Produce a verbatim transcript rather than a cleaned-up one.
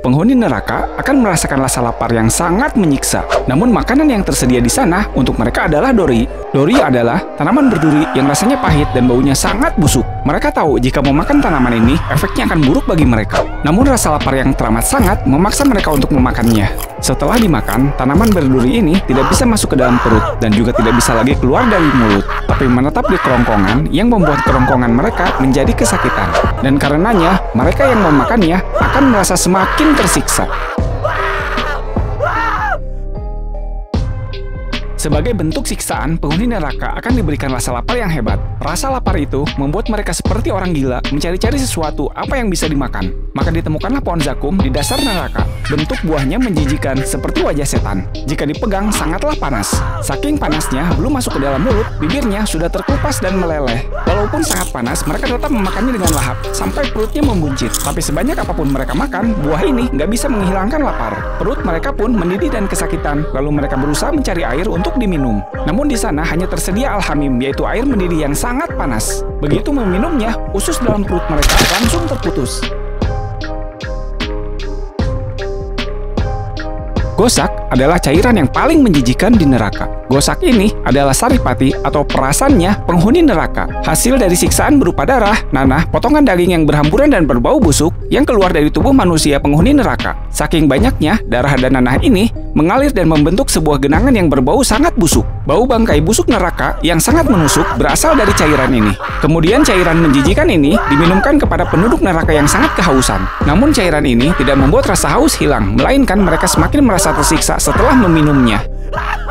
penghuni neraka akan merasakan rasa lapar yang sangat menyiksa. Namun makanan yang tersedia di sana untuk mereka adalah dori. Dori adalah tanaman berduri yang rasanya pahit dan baunya sangat busuk. Mereka tahu jika memakan tanaman ini, efeknya akan buruk bagi mereka. Namun rasa lapar yang teramat sangat memaksa mereka untuk memakannya. Setelah dimakan, tanaman berduri ini tidak bisa masuk ke dalam perut dan juga tidak bisa lagi keluar dari mulut, tapi menetap di kerongkongan yang membuat kerongkongan mereka menjadi kesakitan. Dan karenanya, mereka yang memakannya akan merasa semakin tersiksa. Sebagai bentuk siksaan, penghuni neraka akan diberikan rasa lapar yang hebat. Rasa lapar itu membuat mereka seperti orang gila mencari-cari sesuatu apa yang bisa dimakan. Maka ditemukanlah pohon zakum di dasar neraka. Bentuk buahnya menjijikan seperti wajah setan. Jika dipegang, sangatlah panas. Saking panasnya, belum masuk ke dalam mulut, bibirnya sudah terkelupas dan meleleh. Walaupun sangat panas, mereka tetap memakannya dengan lahap, sampai perutnya membuncit. Tapi sebanyak apapun mereka makan, buah ini nggak bisa menghilangkan lapar. Perut mereka pun mendidih dan kesakitan, lalu mereka berusaha mencari air untuk diminum. Namun di sana hanya tersedia al-hamim, yaitu air mendidih yang sangat panas. Begitu meminumnya, usus dalam perut mereka langsung terputus. Gosak adalah cairan yang paling menjijikan di neraka. Gosak ini adalah saripati atau perasannya penghuni neraka. Hasil dari siksaan berupa darah, nanah, potongan daging yang berhamburan dan berbau busuk yang keluar dari tubuh manusia penghuni neraka. Saking banyaknya, darah dan nanah ini mengalir dan membentuk sebuah genangan yang berbau sangat busuk. Bau bangkai busuk neraka yang sangat menusuk berasal dari cairan ini. Kemudian cairan menjijikan ini diminumkan kepada penduduk neraka yang sangat kehausan. Namun cairan ini tidak membuat rasa haus hilang, melainkan mereka semakin merasa tersiksa setelah meminumnya.